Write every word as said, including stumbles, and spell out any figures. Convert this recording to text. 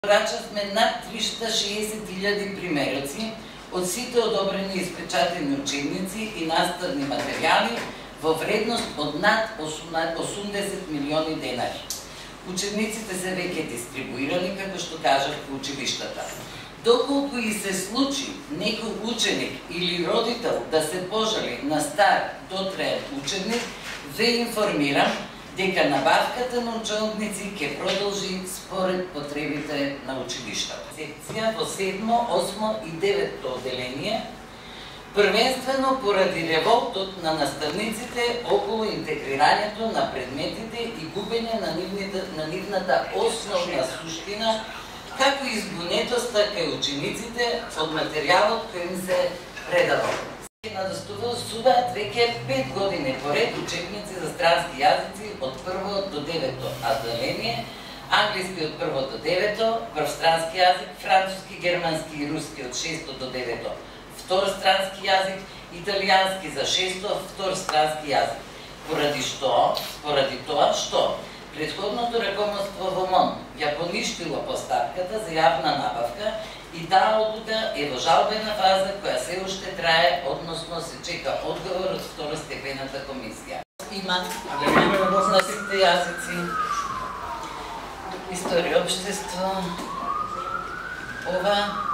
Порачавме над триста шеесет илјади примероци од сите одобрени и испечатени учебници и наставни материјали во вредност од над осумдесет милиони денари. Учебниците се веќе дистрибуирани, како што кажав, по училиштата. Доколку и се случи некој ученик или родител да се пожали на стар дотраен учебник, ве информирам дека набавката на учебници ќе продолжи според потребите на училиштата. Секција во седмо, осмо и девето одделение, првенствено поради револтот на наставниците околу интегрирањето на предметите и губење на нивната, на нивната основна суштина, како и збунетоста кај учениците од материјалот кој им се предава. Надостувуваат веќе пет години поред учебници за странски јазици од прво до девето одделение, англиски од прво до девето, прв странски јазик, француски, германски и руски од шесто до девето, втор странски јазик, италијански за шесто, втор странски јазик. Поради што? Поради тоа што претходното ракомоство во МОН ја поништило поставката за јавна набавка и таа одлука е во жалбена фаза која се уште трае, односно се чека одговор од второстепената комисија. Има на сите јазици, историја општество, ова